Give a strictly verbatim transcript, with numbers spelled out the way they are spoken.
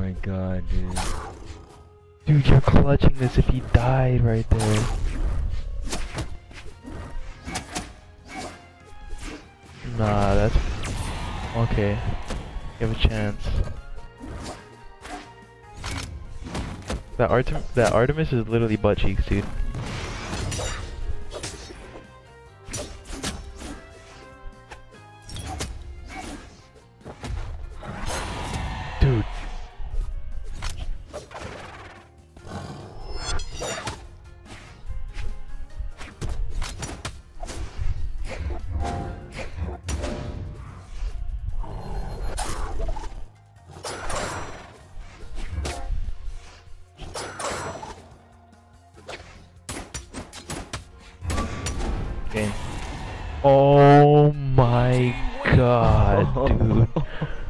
my god, dude. Dude, you're clutching this if he died right there. Nah, that's... Okay. You have a chance. That Artem that Artemis is literally butt cheeks, dude. Dude. Game. Oh my god, dude.